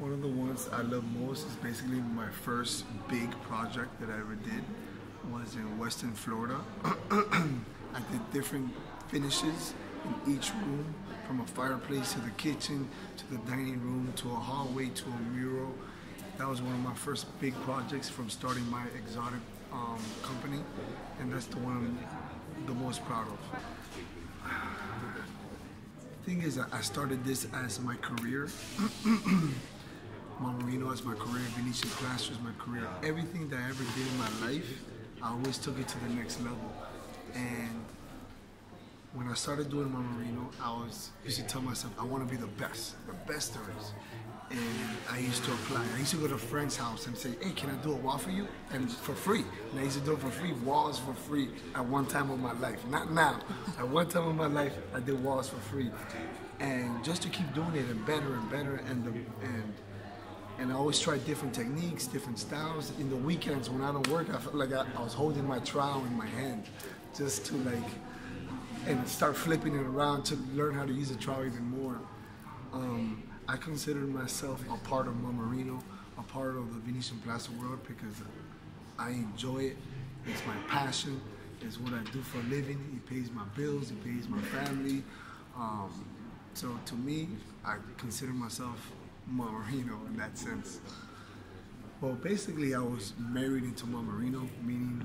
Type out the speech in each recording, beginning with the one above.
One of the ones I love most is basically my first big project that I ever did was in Western Florida. I did different finishes in each room, from a fireplace to the kitchen, to the dining room, to a hallway, to a mural. That was one of my first big projects from starting my exotic company, and that's the one I'm the most proud of. Thing is, I started this as my career. Marmarino as my career, Venetian Plaster as my career. Everything that I ever did in my life, I always took it to the next level. And when I started doing Marmarino, used to tell myself, I want to be the best there is. And I used to apply. I used to go to a friend's house and say, hey, can I do a wall for you? And for free. And I used to do it for free, walls for free at one time of my life. Not now. At one time of my life, I did walls for free. And just to keep doing it and better, and I always try different techniques, different styles. In the weekends when I don't work, I felt like I was holding my trowel in my hand just to and start flipping it around to learn how to use the trowel even more. I consider myself a part of Marmarino, a part of the Venetian Plaster world because I enjoy it. It's my passion. It's what I do for a living. It pays my bills. It pays my family. So to me, I consider myself Marmarino in that sense. Well, basically, I was married into Marmarino, meaning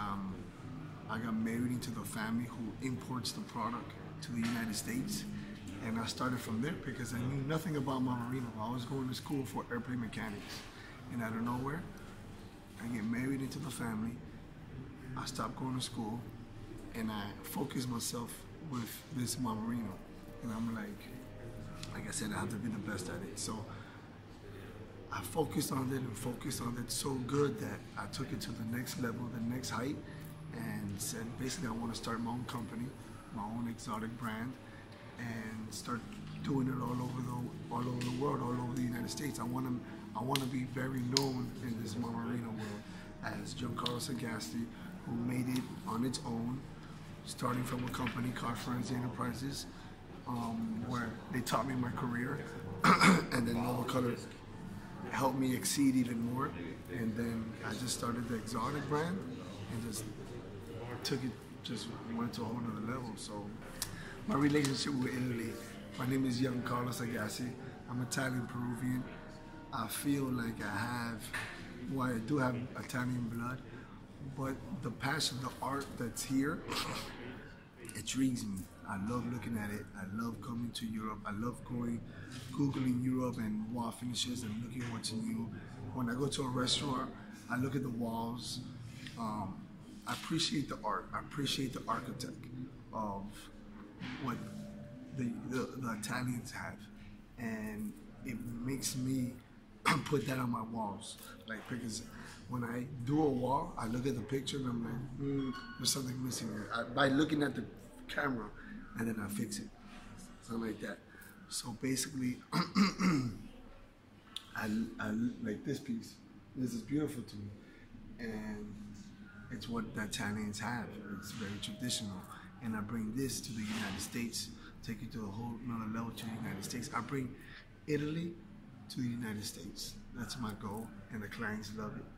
I got married into the family who imports the product to the United States. And I started from there because I knew nothing about Marmarino. I was going to school for airplane mechanics. And out of nowhere, I get married into the family. I stopped going to school and I focused myself with this Marmarino. And I'm like I said, I have to be the best at it. So I focused on it so good that I took it to the next level, the next height, and said, basically, I want to start my own company, my own exotic brand, and start doing it all over the world, all over the United States. I want to be very known in this Marmarino world as Giancarlo Sagasti, who made it on its own, starting from a company called Frenzy Enterprises, where they taught me my career, and then Nova Color helped me exceed even more. And then I just started the exotic brand and just went to a whole nother level. So my relationship with Italy, my name is Giancarlo Sagasti. I'm Italian Peruvian. I feel like I do have Italian blood, but the passion, the art that's here, it intrigues me. I love looking at it. I love coming to Europe. I love Googling Europe and wall finishes and looking at what's new. When I go to a restaurant, I look at the walls. I appreciate the art. I appreciate the architect of what the Italians have. And it makes me put that on my walls. Because when I do a wall, I look at the picture and I'm like, there's something missing here. By looking at the camera, and then I fix it, something like that. So basically, I like this piece. This is beautiful to me, and it's what the Italians have. It's very traditional, and I bring this to the United States, take it to a whole another level to the United States. I bring Italy to the United States. That's my goal, and the clients love it.